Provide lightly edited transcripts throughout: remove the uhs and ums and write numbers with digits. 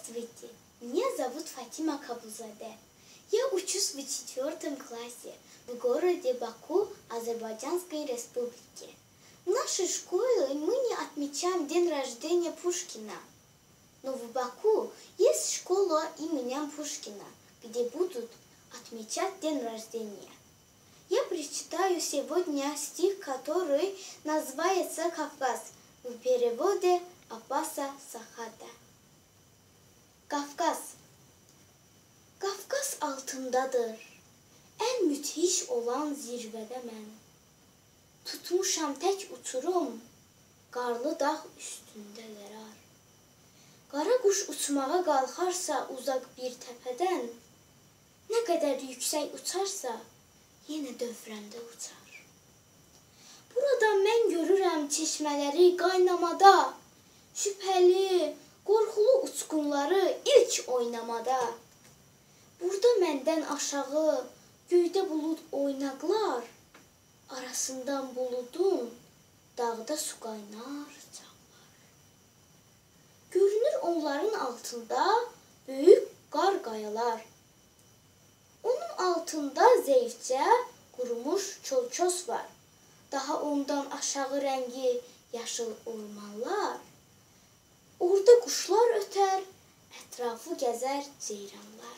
Здравствуйте, меня зовут Фатима Кабузаде. Я учусь в 4 классе в городе Баку, Азербайджанской республике. В нашей школе мы не отмечаем день рождения Пушкина. Но в Баку есть школа имени Пушкина, где будут отмечать день рождения. Я прочитаю сегодня стих, который называется «Кавказ» в переводе Аббаса Сахата. Kafkas. Kafkas altındadır. En müthiş olan zirvədə mən. Tutmuşam tək uçurum. Qarlı dağ üstündə qərar. Qara quş uçmağa qalxarsa uzaq bir təpədən, nə qədər yüksək uçarsa, yenə dövrəmdə uçar. Burada mən görürəm çeşmələri qaynamada, şübhəli, qorxulu uçqunları ilk oynamada. Burada məndən aşağı göydə bulud oynaqlar, arasından buludun dağda su qaynar çağlar. Görünür onların altında böyük qar qayalar. Onun altında zəifcə qurumuş çol-ços var. Daha ondan aşağı rəngi yaşıl ormanlar. Orada quşlar ötər, ətrafı gəzər ceyranlar.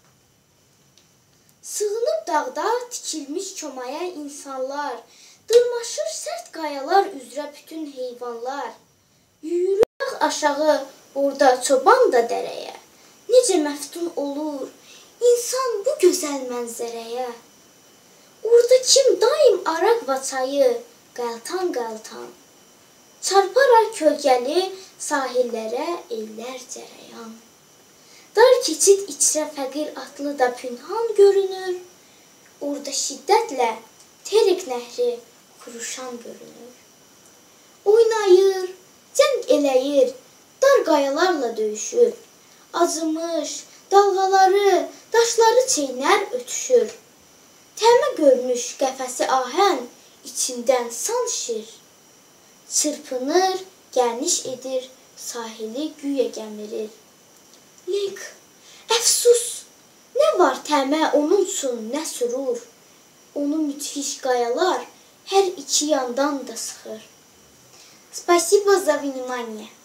Sığınıb dağda tikilmiş çomaya insanlar, dırmaşır sərt qayalar üzrə bütün heyvanlar. Yürür aşağı orada çoban da dərəyə, necə məftun olur insan bu gözəl mənzərəyə. Orada kim daim araq və çayı qəltan-qəltan, çarparaq kölgəli sahillərə ellər cərəyan. Dar keçid içrə fəqir atlı da pünhan görünür. Orada şiddətlə Terik nəhri xuruşan görünür. Oynayır, cəng eləyir, dar qayalarla döyüşür. Acımış, dalğaları, daşları çeynər ötüşür. Təmə görmüş qəfəsi ahən, içindən san şir. Çırpınır, gəniş edir, sahili güyə gəmirir. Leyk, əfsus, nə var təmə onun üçün, nə sürur. Onu müthiş qayalar hər iki yandan da sıxır. Спасибо за внимание.